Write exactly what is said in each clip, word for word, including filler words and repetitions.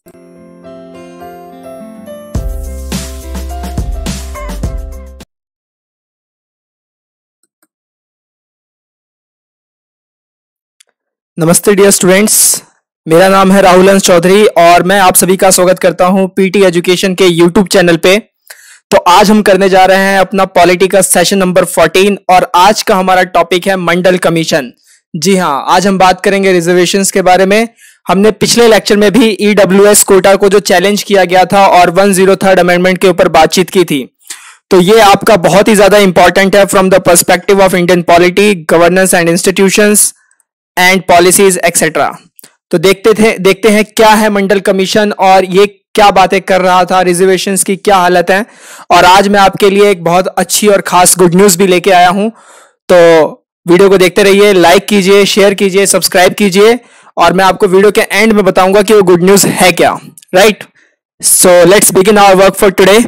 नमस्ते dear students, मेरा नाम है राहुल हंस चौधरी और मैं आप सभी का स्वागत करता हूं पीटी एजुकेशन के यूट्यूब चैनल पे। तो आज हम करने जा रहे हैं अपना पॉलिटी का सेशन नंबर चौदह और आज का हमारा टॉपिक है मंडल कमीशन। जी हां, आज हम बात करेंगे रिजर्वेशंस के बारे में। हमने पिछले लेक्चर में भी ईडब्ल्यूएस कोटा को जो चैलेंज किया गया था और वन जीरो थर्ड अमेंडमेंट के ऊपर बातचीत की थी। तो ये आपका बहुत ही ज्यादा इंपॉर्टेंट है from the perspective of Indian polity, governance and institutions and policies etcetera. तो देखते थे देखते हैं क्या है मंडल कमीशन और ये क्या बातें कर रहा था, रिजर्वेशंस की क्या हालत है। और आज मैं आपके लिए एक बहुत अच्छी और खास गुड न्यूज भी लेके आया हूं। तो वीडियो को देखते रहिए, लाइक कीजिए, शेयर कीजिए, सब्सक्राइब कीजिए और मैं आपको वीडियो के एंड में बताऊंगा कि वो गुड न्यूज है क्या। Right, so let's begin our work for today.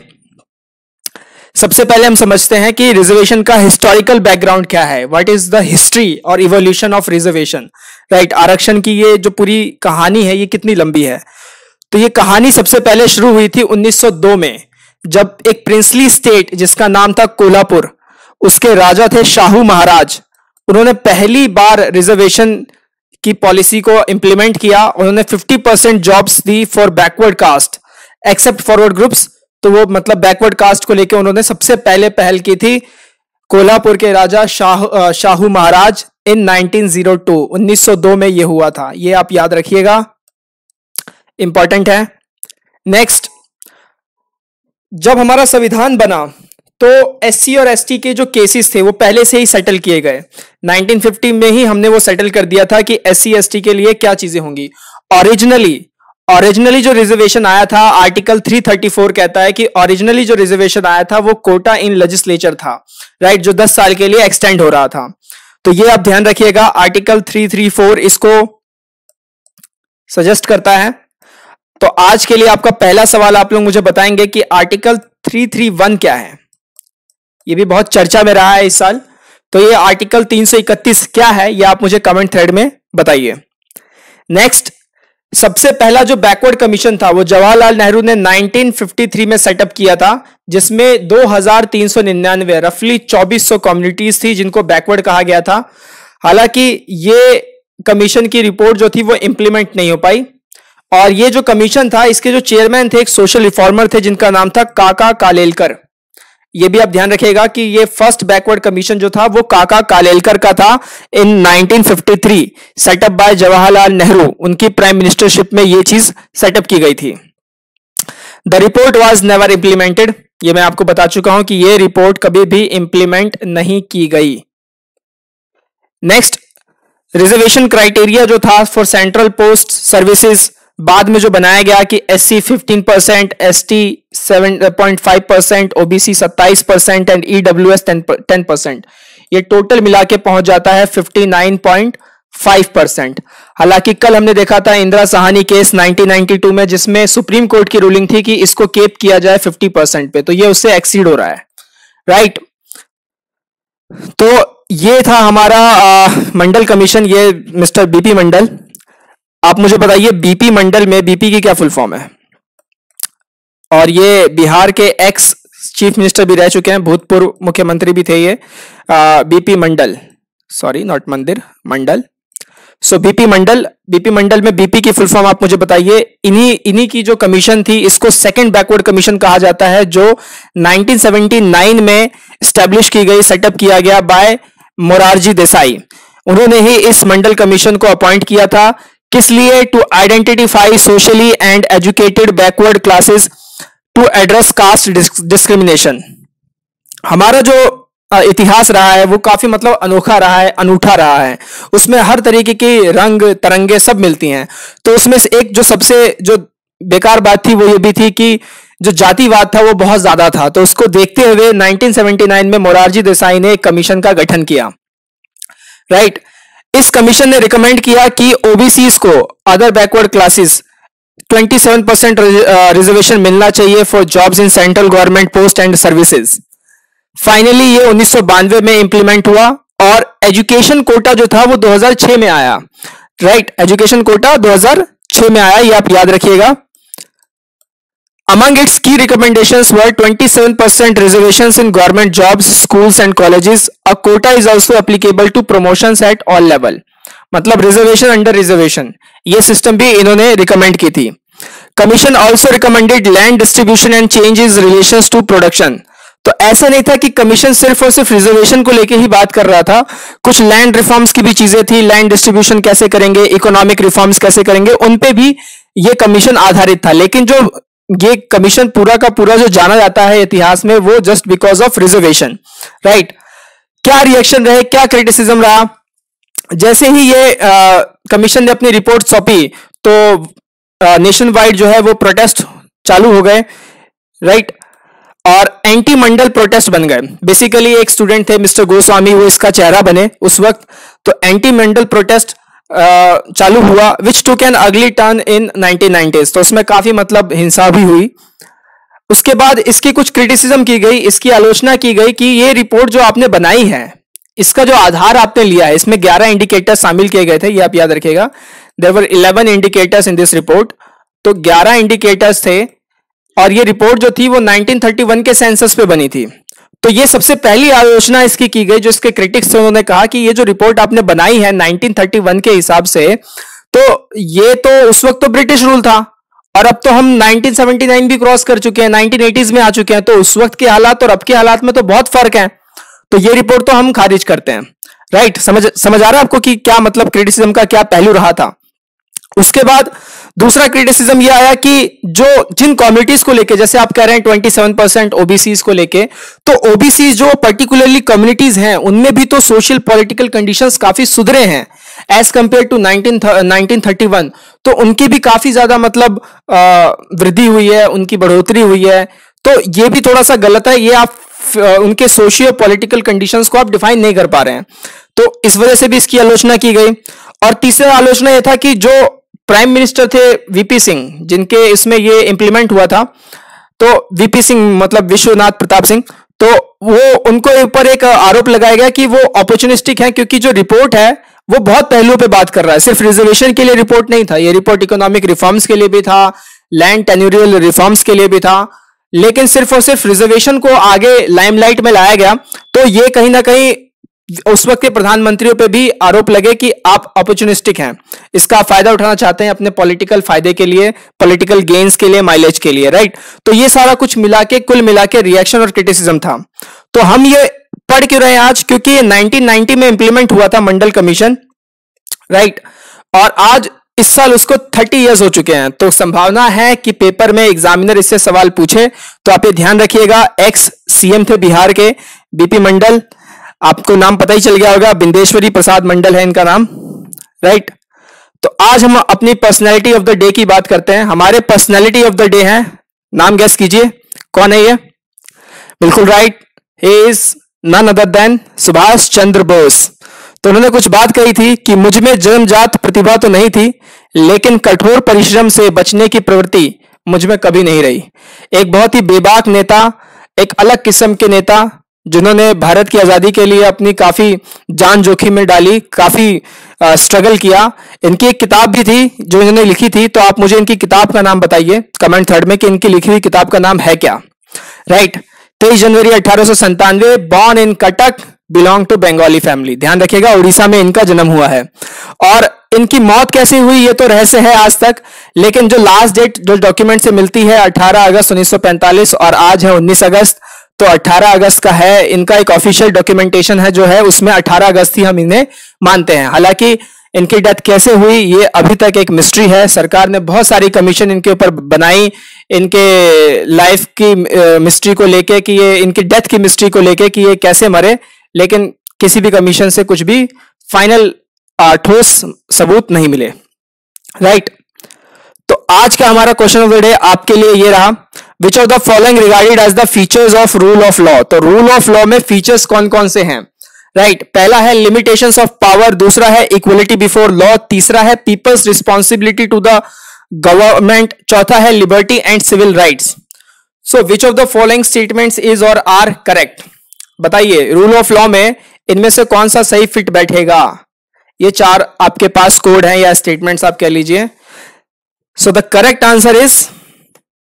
सबसे पहले हम समझते हैं कि रिजर्वेशन का हिस्टोरिकल बैकग्राउंड क्या है। व्हाट इज द हिस्ट्री और इवोल्यूशन ऑफ रिजर्वेशन। राइट, आरक्षण की ये जो पूरी कहानी है ये कितनी लंबी है। तो ये कहानी सबसे पहले शुरू हुई थी उन्नीस सौ दो में, जब एक प्रिंसली स्टेट जिसका नाम था कोल्हापुर, उसके राजा थे शाहू महाराज। उन्होंने पहली बार रिजर्वेशन की पॉलिसी को इंप्लीमेंट किया। उन्होंने फिफ्टी परसेंट जॉब्स दी for backward caste except forward groups. तो वो मतलब बैकवर्ड कास्ट को लेकर उन्होंने सबसे पहले पहल की थी कोल्हापुर के राजा Shah Shahu Maharaj in nineteen oh two, उन्नीस सौ दो में ये हुआ था। ये आप याद रखिएगा, इंपॉर्टेंट है। नेक्स्ट, जब हमारा संविधान बना तो एससी और एसटी के जो केसेस थे वो पहले से ही सेटल किए गए। नाइनटीन फिफ्टी में ही हमने वो सेटल कर दिया था कि एससी एसटी के लिए क्या चीजें होंगी। ओरिजिनली ओरिजिनली जो रिजर्वेशन आया था, आर्टिकल तीन सौ चौंतीस कहता है कि ओरिजिनली जो रिजर्वेशन आया था वो कोटा इन लेजिस्लेचर था। राइट, जो दस साल के लिए एक्सटेंड हो रहा था। तो ये आप ध्यान रखिएगा, आर्टिकल तीन सौ चौंतीस इसको सजेस्ट करता है। तो आज के लिए आपका पहला सवाल आप लोग मुझे बताएंगे कि आर्टिकल तीन सौ इकतीस क्या है। ये भी बहुत चर्चा में रहा है इस साल। तो ये आर्टिकल तीन सौ इकतीस क्या है, ये आप मुझे कमेंट थ्रेड में बताइए। नेक्स्ट, सबसे पहला जो बैकवर्ड कमीशन था वो जवाहरलाल नेहरू ने नाइनटीन फिफ्टी थ्री में सेटअप किया था, जिसमें दो हज़ार तीन सौ निन्यानवे रफली चौबीस सौ कम्युनिटीज थी जिनको बैकवर्ड कहा गया था। हालांकि ये कमीशन की रिपोर्ट जो थी वो इंप्लीमेंट नहीं हो पाई। और ये जो कमीशन था इसके जो चेयरमैन थे एक सोशल रिफॉर्मर थे जिनका नाम था काका कालेलकर। ये भी आप ध्यान रखिएगा कि ये फर्स्ट बैकवर्ड कमीशन जो था वो काका कालेलकर का था in nineteen fifty three, setup by Jawaharlal Nehru. उनकी प्राइम मिनिस्टरशिप में ये चीज सेटअप की गई थी। The report was never implemented. ये मैं आपको बता चुका हूं कि ये रिपोर्ट कभी भी इंप्लीमेंट नहीं की गई। नेक्स्ट, रिजर्वेशन क्राइटेरिया जो था फॉर सेंट्रल पोस्ट सर्विसेज बाद में जो बनाया गया कि SC fifteen percent, ST seven point five percent, OBC सत्ताईस percent and EWS ten percent, ये टोटल मिला के पहुंच जाता है fifty nine point five percent. हालांकि कल हमने देखा था Indira Sawhney case nineteen ninety two में, जिसमें सुप्रीम कोर्ट की रूलिंग थी कि इसको केप किया जाए फिफ्टी परसेंट पे, तो ये उससे एक्सीड हो रहा है। राइट, तो ये था हमारा आ, मंडल कमीशन, ये मिस्टर बीपी मंडल। आप मुझे बताइए बीपी मंडल में बीपी की क्या फुल फॉर्म है। और ये बिहार के एक्स चीफ मिनिस्टर भी रह चुके हैं, भूतपूर्व मुख्यमंत्री भी थे ये, बीपी मंडल, सॉरी नॉट मंदिर, मंडल। सो बीपी मंडल, बीपी मंडल में बीपी की फुल फॉर्म आप मुझे बताइए। इन्हीं इन्हीं की जो कमीशन थी इसको सेकंड बैकवर्ड कमीशन कहा जाता है, जो नाइनटीन सेवेंटी नाइन में एस्टेब्लिश की गई, सेटअप किया गया बाय मोरारजी देसाई। उन्होंने ही इस मंडल कमीशन को अपॉइंट किया था। किस लिए? To identify socially and educated backward classes to address caste discrimination. हमारा जो इतिहास रहा है वो काफी मतलब अनोखा रहा है, अनूठा रहा है। उसमें हर तरीके की रंग तरंगे सब मिलती हैं। तो उसमें से एक जो सबसे जो बेकार बात थी वो ये भी थी कि जो जातिवाद था वो बहुत ज्यादा था। तो उसको देखते हुए नाइनटीन सेवेंटी नाइन में मोरारजी देसाई ने एक कमीशन का गठन किया। राइट, इस कमीशन ने रिकमेंड किया कि ओबीसी को, अदर बैकवर्ड क्लासेस, सत्ताईस परसेंट रिजर्वेशन मिलना चाहिए for jobs in central government post and services. Finally ये उन्नीस सौ बानवे में इंप्लीमेंट हुआ और एजुकेशन कोटा जो था वो दो हज़ार छह में आया। राइट, एजुकेशन कोटा दो हज़ार छह में आया, ये आप याद रखिएगा। Among its key recommendations were twenty-seven percent reservations in government jobs, schools and colleges. A quota is also applicable to promotions at all level. मतलब रिजर्वेशन अंडर रिजर्वेशन, ये सिस्टम भी इन्होंने रिकमेंड की थी. Commission also recommended land distribution and changes relations to production. तो ऐसा नहीं था कि कमीशन सिर्फ और सिर्फ रिजर्वेशन को लेके ही बात कर रहा था, कुछ लैंड रिफॉर्म्स की भी चीजें थी. लैंड डिस्ट्रीब्यूशन कैसे करेंगे, इकोनॉमिक रिफॉर्म्स कैसे करेंगे, उन पे भी ये कमीशन आधारित था. लेकिन जो ये कमीशन पूरा का पूरा जो जाना जाता है इतिहास में, वो just because of reservation. Right. क्या रिएक्शन रहे, क्या क्रिटिसिज्म रहा? जैसे ही ये कमीशन ने अपनी रिपोर्ट सौंपी तो नेशन वाइड जो है वो प्रोटेस्ट चालू हो गए. राइट. और एंटी मंडल प्रोटेस्ट बन गए. बेसिकली एक स्टूडेंट थे मिस्टर गोस्वामी, वो इसका चेहरा बने उस वक्त. तो एंटी मंडल प्रोटेस्ट चालू हुआ which took an ugly turn in nineteen nineties. तो उसमें काफी मतलब हिंसा भी हुई. उसके बाद इसकी कुछ क्रिटिसिज्म की गई, इसकी आलोचना की गई कि ये रिपोर्ट जो आपने बनाई है, इसका जो आधार आपने लिया है, इसमें ग्यारह इंडिकेटर्स शामिल किए गए थे, ये आप याद रखिएगा. There were eleven indicators in this report. तो ग्यारह इंडिकेटर्स थे और ये रिपोर्ट जो थी वो नाइनटीन थर्टी वन के सेंसस पे बनी थी. तो ये सबसे पहली आलोचना इसकी की गई. जो इसके क्रिटिक्स थे उन्होंने कहा कि ये जो रिपोर्ट आपने बनाई है नाइनटीन थर्टी वन के हिसाब से, तो ये तो उस वक्त तो ब्रिटिश रूल था और अब तो हम नाइनटीन सेवेंटी नाइन भी क्रॉस कर चुके हैं, नाइनटीन एटीज़ में आ चुके हैं. तो उस वक्त के हालात और अब के हालात में तो बहुत फर्क है. तो ये रिपोर्ट तो हम खारिज करते हैं. राइट. समझ समझ आ रहा है आपको कि क्या मतलब क्रिटिसिज्म का क्या पहलू रहा था. उसके बाद दूसरा क्रिटिसिज्म ये आया कि जो जिन कम्युनिटीज को लेके, जैसे आप कह रहे हैं सत्ताईस परसेंट ओबीसीज को लेके, तो ओबीसीज जो पर्टिकुलरली कम्युनिटीज हैं उनमें भी तो सोशल पॉलिटिकल कंडीशंस काफी सुधरे हैं as compared to nineteen thirty one. तो उनकी भी काफी ज्यादा मतलब वृद्धि हुई है, उनकी बढ़ोतरी हुई है. तो ये भी थोड़ा सा गलत है. ये आप उनके सोशियो पॉलिटिकल कंडीशंस को आप डिफाइन नहीं कर पा रहे हैं. तो इस वजह से भी इसकी आलोचना की गई. और तीसरा आलोचना यह था कि जो प्राइम मिनिस्टर थे वीपी सिंह, जिनके इसमें ये इंप्लीमेंट हुआ था, तो वीपी सिंह मतलब विश्वनाथ प्रताप सिंह, तो वो उनको ऊपर एक आरोप लगाया गया कि वो अपॉर्चुनिस्टिक है, क्योंकि जो रिपोर्ट है वो बहुत पहलुओं पे बात कर रहा है. सिर्फ रिजर्वेशन के लिए रिपोर्ट नहीं था, ये रिपोर्ट इकोनॉमिक रिफॉर्म्स के लिए भी था, लैंड टेन्यूरियल रिफॉर्म्स के लिए भी था. लेकिन सिर्फ और सिर्फ रिजर्वेशन को आगे लाइमलाइट में लाया गया. तो ये कहीं ना कहीं उस वक्त के प्रधानमंत्रियों पे भी आरोप लगे कि आप अपॉर्चुनिस्टिक हैं, इसका फायदा उठाना चाहते हैं अपने पॉलिटिकल फायदे के लिए, पॉलिटिकल गेन्स के लिए, माइलेज के लिए. राइट. तो ये सारा कुछ मिला के, कुल मिला के रिएक्शन और क्रिटिसिज्म था. तो हम ये पढ़ क्यों रहे हैं आज? क्योंकि ये नाइनटीन नाइंटी में इंप्लीमेंट हुआ था मंडल कमीशन. राइट. और आज इस साल उसको थर्टी इयर्स हो चुके हैं. तो संभावना है कि पेपर में एग्जामिनर इससे सवाल पूछे. तो आप ये ध्यान रखिएगा. एक्स सीएम थे बिहार के, बीपी मंडल, आपको नाम पता ही चल गया होगा, बिंदेश्वरी प्रसाद मंडल है इनका नाम. राइट. तो आज हम अपनी पर्सनैलिटी ऑफ द डे की बात करते हैं. हमारे पर्सनैलिटी ऑफ द डे है, नाम गैस कीजिए कौन है ये? बिल्कुल right, he is none other than Subhash Chandra Bose. तो उन्होंने कुछ बात कही थी कि मुझ में जन्मजात प्रतिभा तो नहीं थी, लेकिन कठोर परिश्रम से बचने की प्रवृत्ति मुझ में कभी नहीं रही. एक बहुत ही बेबाक नेता, एक अलग किस्म के नेता, जिन्होंने भारत की आजादी के लिए अपनी काफी जान जोखिम में डाली, काफी स्ट्रगल किया. इनकी एक किताब भी थी जो इन्होंने लिखी थी. तो आप मुझे इनकी किताब का नाम बताइए कमेंट थर्ड में कि इनकी लिखी हुई किताब का नाम है क्या. राइट. तेईस जनवरी अठारह सौ संतानवे, born in Cuttack, belong to Bengali family. ध्यान रखिएगा, उड़ीसा में इनका जन्म हुआ है. और इनकी मौत कैसे हुई ये तो रहस्य है आज तक. लेकिन जो लास्ट डेट जो डॉक्यूमेंट से मिलती है अठारह अगस्त उन्नीस सौ पैंतालीस और आज है उन्नीस अगस्त, तो अठारह अगस्त का है. इनका एक ऑफिशियल डॉक्यूमेंटेशन है जो है, उसमें अठारह अगस्त ही हम इन्हें मानते हैं. हालांकि इनकी डेथ कैसे हुई ये अभी तक एक मिस्ट्री है. सरकार ने बहुत सारी कमीशन इनके ऊपर बनाई, इनके लाइफ की मिस्ट्री को लेके, कि ये इनकी डेथ की मिस्ट्री को लेके कि ये कैसे मरे, लेकिन किसी भी कमीशन से कुछ भी फाइनल ठोस सबूत नहीं मिले. राइट. तो आज का हमारा क्वेश्चन ऑफ द डे आपके लिए ये रहा, which of the following regarded as the features of rule of law. तो रूल ऑफ लॉ में फीचर्स कौन कौन से हैं? राइट. पहला है लिमिटेशंस ऑफ पावर, दूसरा है इक्वलिटी बिफोर लॉ, तीसरा है people's responsibility to the government, चौथा है liberty and civil rights. So which of the following statements is और आर करेक्ट? बताइए, रूल ऑफ लॉ में इनमें से कौन सा सही फिट बैठेगा? ये चार आपके पास कोड हैं या स्टेटमेंट्स आप कह लीजिए. So the correct answer is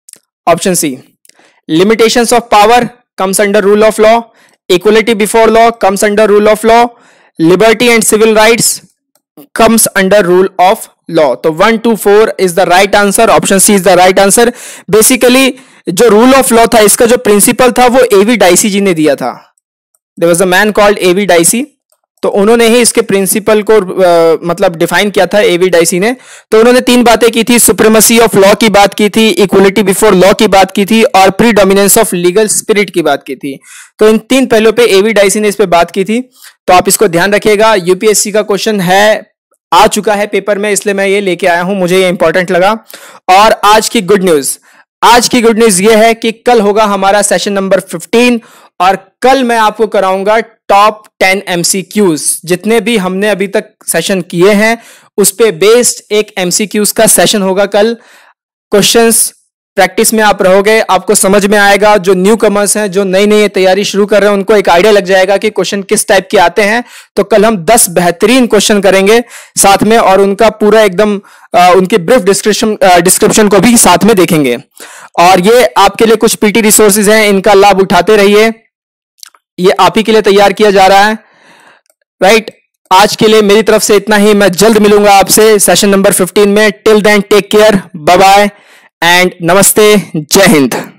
option C, limitations of power comes under rule of law, equality before law comes under rule of law, liberty and civil rights comes under rule of law. तो one two four is the right answer, option C is the right answer. Basically जो rule of law था, इसका जो principal था वो एवी dicey जी ने दिया था. There was a man called AV Dicey, तो उन्होंने ही इसके प्रिंसिपल को आ, मतलब डिफाइन किया था एवी डाइसी ने. तो उन्होंने तीन बातें की थी, सुप्रीमेसी ऑफ लॉ की बात की थी, इक्वलिटी बिफोर लॉ की बात की थी और प्रीडोमिनेंस ऑफ लीगल स्पिरिट की बात की थी. तो इन तीन पहलुओं पे एवी डाइसी ने इस पे बात की थी. तो आप इसको ध्यान रखिएगा. यूपीएससी का क्वेश्चन है, आ चुका है पेपर में, इसलिए मैं ये लेके आया हूं, मुझे ये इंपॉर्टेंट लगा. और आज की गुड न्यूज, आज की गुड न्यूज ये है कि कल होगा हमारा सेशन नंबर फिफ्टीन और कल मैं आपको कराऊंगा टॉप टेन एमसीक्यूज. जितने भी हमने अभी तक सेशन किए हैं उस पे बेस्ड एक एमसीक्यूज का सेशन होगा कल. क्वेश्चंस प्रैक्टिस में आप रहोगे, आपको समझ में आएगा. जो न्यू कमर्स हैं, जो नई नई तैयारी शुरू कर रहे हैं, उनको एक आइडिया लग जाएगा कि क्वेश्चन किस टाइप के आते हैं. तो कल हम दस बेहतरीन क्वेश्चन करेंगे साथ में और उनका पूरा एकदम उनकी ब्रीफ डिस्क्रिप्शन डिस्क्रिप्शन को भी साथ में देखेंगे. और ये आपके लिए कुछ पीटी रिसोर्सेज हैं, इनका लाभ उठाते रहिए. ये आप ही के लिए तैयार किया जा रहा है, राइट. आज के लिए मेरी तरफ से इतना ही. मैं जल्द मिलूंगा आपसे सेशन नंबर फिफ्टीन में. Till then take care, bye bye and नमस्ते, जय हिंद.